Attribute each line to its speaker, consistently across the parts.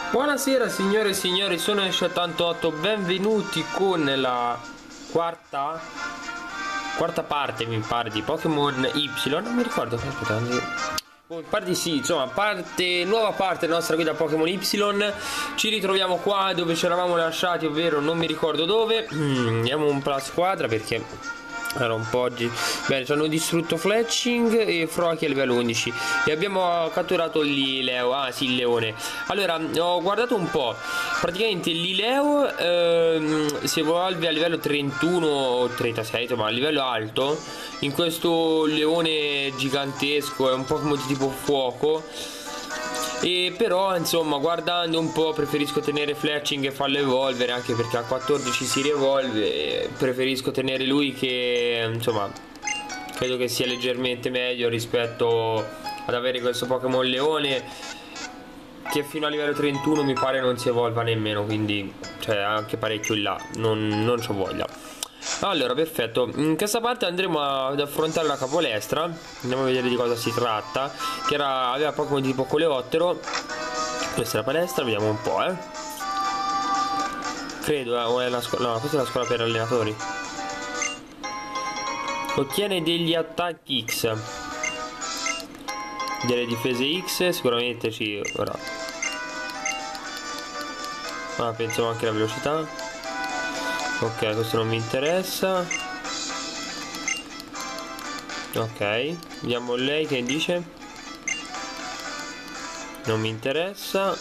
Speaker 1: Buonasera signore e signori, sono Esce88, benvenuti con la quarta parte mi pare di Pokémon Y, non mi ricordo, aspetta, mi pare di sì, insomma, nuova parte della nostra guida Pokémon Y. Ci ritroviamo qua dove ci eravamo lasciati, ovvero non mi ricordo dove. Andiamo un po' la squadra perché era un po' oggi. Bene, ci hanno distrutto Fletching e Froakie a livello 11 e abbiamo catturato Lileo. Ah sì, il leone. Allora, ho guardato un po'. Praticamente Lileo si evolve a livello 31 o 36, insomma a livello alto, in questo leone gigantesco. È un Pokémon di tipo fuoco. E però insomma, guardando un po', preferisco tenere Fletching e farlo evolvere, anche perché a 14 si rievolve. Preferisco tenere lui, che insomma credo che sia leggermente meglio rispetto ad avere questo Pokémon leone che fino a livello 31 mi pare non si evolva nemmeno, quindi cioè anche parecchio in là, non c'ho voglia. Allora, perfetto, in questa parte andremo ad affrontare la capolestra. Andiamo a vedere di cosa si tratta, che aveva Pokémon di tipo coleottero. Questa è la palestra, vediamo un po', credo, o è la scuola, no, questa è la scuola per allenatori. Ottiene degli attacchi X, delle difese X, sicuramente sì, ora. Ah, penso anche alla velocità. Ok, questo non mi interessa. Ok, vediamo lei che dice. Non mi interessa.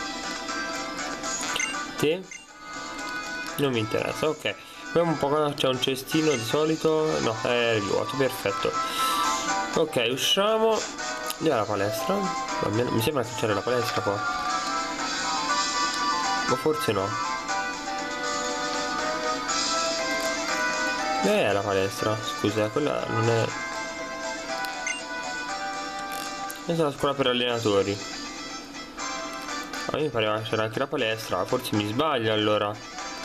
Speaker 1: Te? Non mi interessa, ok. Vediamo un po' cosa c'è, un cestino di solito. No, è vuoto, perfetto. Ok, usciamo. Andiamo alla palestra. Mi sembra che c'era la palestra qua. Ma forse no. La palestra, scusa, quella non è. Questa è la scuola per allenatori. A me mi pareva che c'era anche la palestra, forse mi sbaglio allora.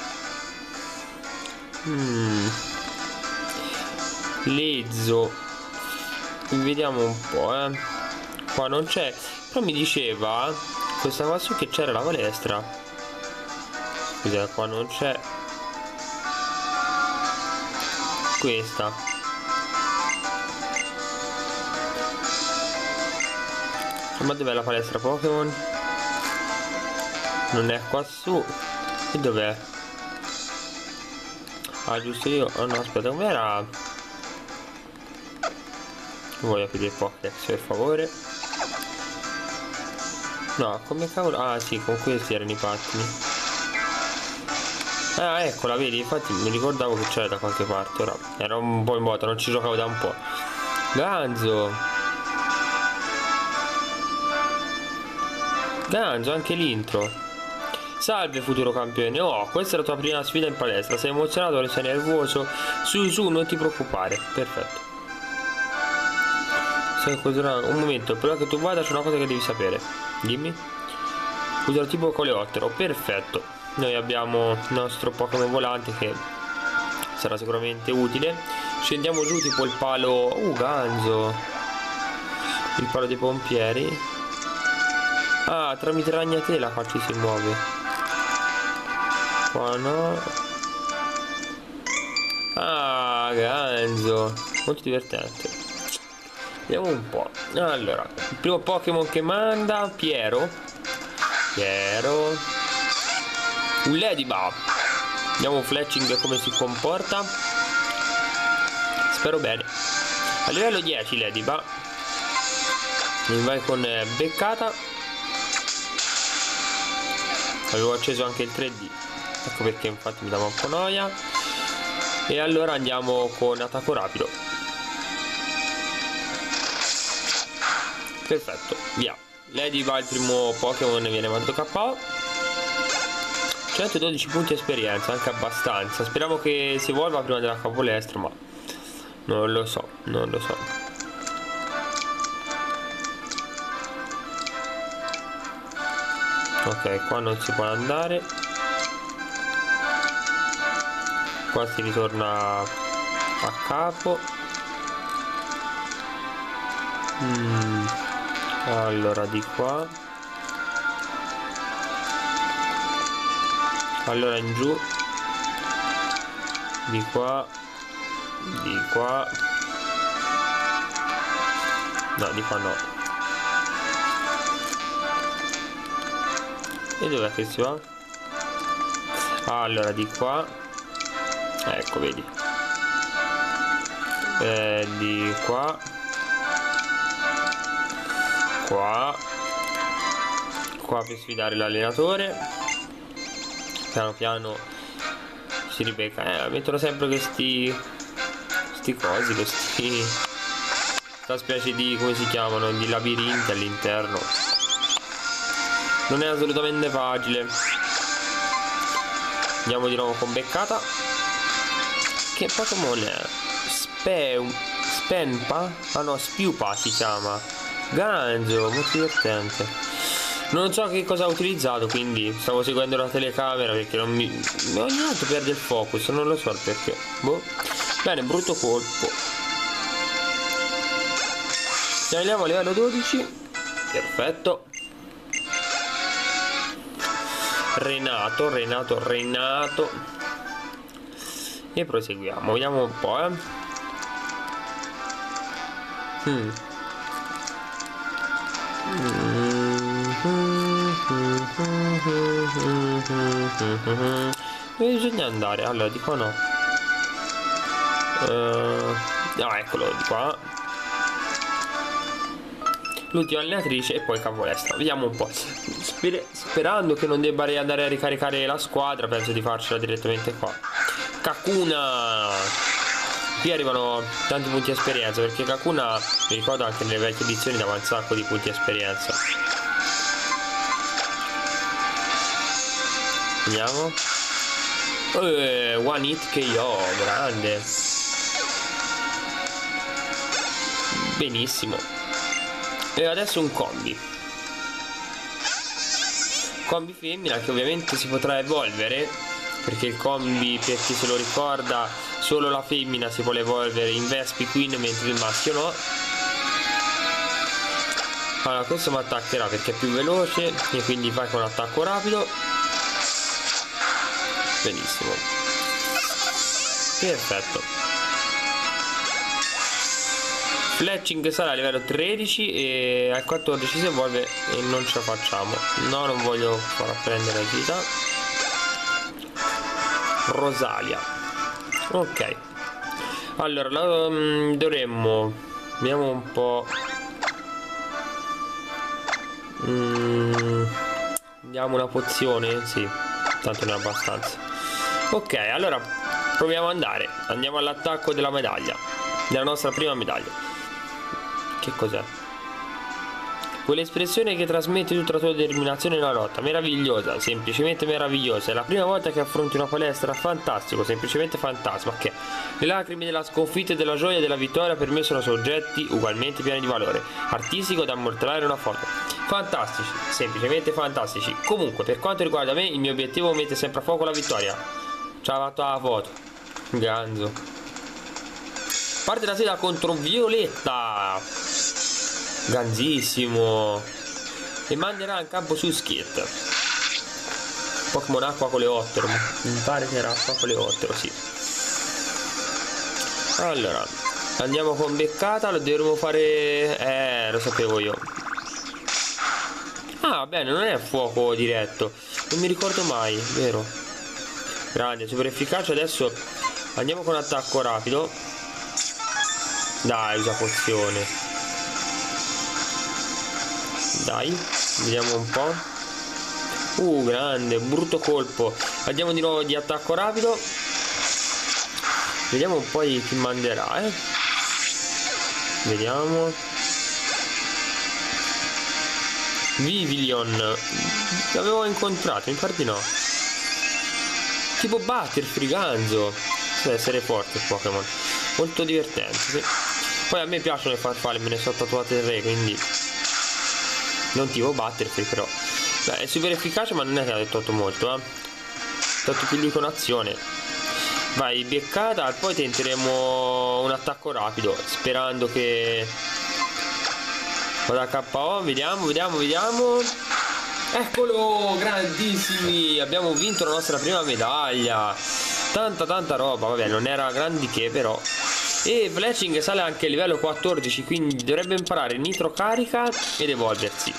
Speaker 1: Lezzo. Vediamo un po', Qua non c'è. Però mi diceva questa qua su che c'era la palestra. Scusa, qua non c'è. Questa. Ma dov'è la palestra Pokémon? Non è qua su. E dov'è? Ah, giusto io. Oh no, aspetta, com'era? Voglio aprire Pokédex per favore. No, come cavolo. Ah sì, con questi erano i pattini. Ah, eccola, vedi, infatti mi ricordavo che c'era da qualche parte. Ora era un po' in vuoto, non ci giocavo da un po'. Ganzo, anche l'intro. Salve futuro campione. Oh, questa è la tua prima sfida in palestra. Sei emozionato, sei nervoso? Su, non ti preoccupare. Perfetto. Un momento, però che tu vada c'è una cosa che devi sapere. Dimmi. Uso il tipo coleottero. Perfetto. Noi abbiamo il nostro Pokémon volante che sarà sicuramente utile. Scendiamo giù tipo il palo. Ganzo. Il palo dei pompieri. Ah, tramite ragnatela qua ci si muove. Qua no. Ah, Ganzo. Molto divertente. Vediamo un po'. Allora, il primo Pokémon che manda Piero. Un Ladybug. Vediamo Fletching come si comporta. Spero bene. A livello 10 Ladybug. Mi vai con beccata. Avevo acceso anche il 3D. Ecco perché infatti mi dava un po' noia. E allora andiamo con attacco rapido. Perfetto, via. Ladybug, il primo Pokémon, viene mandato KO. 112 punti esperienza, anche abbastanza. Speriamo che si evolva prima della capolestra, ma non lo so. Ok, qua non si può andare. Qua si ritorna a capo. Allora di qua Allora in giù, di qua, di qua, no, di qua no. E dov'è che si va? Allora di qua, ecco, vedi, di qua, qua, qua per sfidare l'allenatore. Piano piano si ribecca. Mettono sempre questi cosi, questa specie di, come si chiamano, di labirinti all'interno. Non è assolutamente facile. Andiamo di nuovo con beccata. Che Pokémon è? Spenpa? Ah no, Spiupa si chiama. Ganzo, molto divertente. Non so che cosa ha utilizzato, quindi stavo seguendo la telecamera perché ogni tanto perde il focus, non lo so il perché. Boh. Bene, brutto colpo. Andiamo a livello 12. Perfetto. Renato. E proseguiamo, vediamo un po', Dove bisogna andare? Allora, di qua no. No, eccolo, di qua. L'ultima allenatrice e poi capolista. Vediamo un po'. Sperando che non debba andare a ricaricare la squadra, penso di farcela direttamente qua. Kakuna. Qui arrivano tanti punti esperienza, perché Kakuna, mi ricordo anche nelle vecchie edizioni, dava un sacco di punti esperienza. Vediamo. One hit KO, grande. Benissimo. E adesso un combi femmina, che ovviamente si potrà evolvere, perché il combi, per chi se lo ricorda, solo la femmina si può evolvere in Vespiquen, mentre il maschio no. Allora questo mi attaccherà perché è più veloce e quindi vai con attacco rapido. Benissimo, perfetto. Fletching sarà a livello 13 e al 14 si evolve e non ce la facciamo. No, non voglio far prendere agilità. Rosalia. Ok. Allora dovremmo, vediamo un po'. Diamo una pozione. Sì, tanto ne è abbastanza. Ok, allora proviamo ad andare. Andiamo all'attacco della medaglia, della nostra prima medaglia. Che cos'è? Quell'espressione che trasmette tutta la tua determinazione nella lotta. Meravigliosa, semplicemente meravigliosa. È la prima volta che affronti una palestra. Fantastico, semplicemente fantastico. Ma che? Le lacrime della sconfitta e della gioia della vittoria per me sono soggetti ugualmente pieni di valore artistico da immortalare una foto. Fantastici, semplicemente fantastici. Comunque, per quanto riguarda me, il mio obiettivo mette sempre a fuoco la vittoria. Ci ha fatto la foto. Ganzo. Parte la sera contro Violetta. Ganzissimo. E manderà in campo su Skit. Pokémon acqua coleottero. Mi pare che era acqua coleottero, sì. Allora andiamo con beccata. Lo dovremmo fare. Lo sapevo io. Ah, bene, non è fuoco diretto. Non mi ricordo mai, vero? Grande, super efficace. Adesso andiamo con attacco rapido. Dai, usa pozione. Dai, vediamo un po'. Grande, brutto colpo. Andiamo di nuovo di attacco rapido. Vediamo un po' chi manderà, Vediamo. Vivillon. L'avevo incontrato, mi pare di no. Tipo Butterfree, Ganzo. Deve essere forte il Pokémon. Molto divertente, sì. Poi a me piacciono le farfalle, me ne sono tatuate 3, quindi non tipo Butterfree, però beh, è super efficace, ma non è che ha detto molto, Tanto più lui con azione. Vai, beccata, poi tenteremo un attacco rapido, sperando che vada KO. Vediamo. Eccolo, grandissimi. Abbiamo vinto la nostra prima medaglia. Tanta roba. Vabbè, non era grandi che però. E Fletching sale anche a livello 14, quindi dovrebbe imparare nitro carica ed evolversi.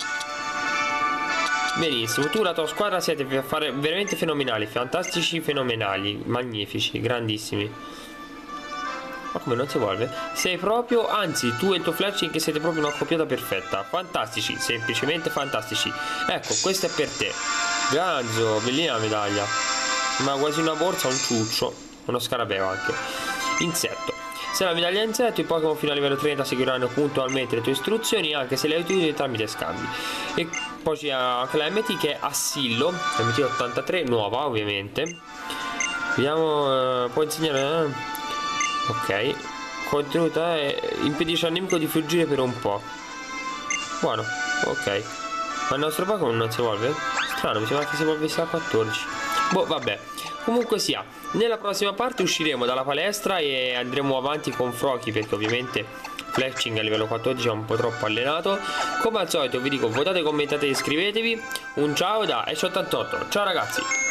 Speaker 1: Benissimo, tu e la tua squadra siete veramente fenomenali, fantastici, fenomenali, magnifici, grandissimi. Ma come non si evolve? Sei proprio, anzi, tu e il tuo Fletching siete proprio una coppiata perfetta. Fantastici, semplicemente fantastici. Ecco, questo è per te. Ganzo, bellina medaglia. Ma quasi una borsa, un ciuccio. Uno scarabeo anche. Insetto. Se la medaglia è insetto, i Pokémon fino a livello 30 seguiranno puntualmente le tue istruzioni, anche se le hai utili tramite scambi. E poi c'è anche la MT che è Assillo, MT83, nuova ovviamente. Vediamo, può insegnare... Ok, contenuta impedisce al nemico di fuggire per un po'. Buono, ok. Ma il nostro Pokémon non si evolve? Strano, mi sembra che si evolvesse a 14. Boh, vabbè. Comunque sia, nella prossima parte usciremo dalla palestra e andremo avanti con Froakie, perché ovviamente Fletching a livello 14 è un po' troppo allenato. Come al solito vi dico, votate, commentate e iscrivetevi. Un ciao da Ash88. Ciao ragazzi.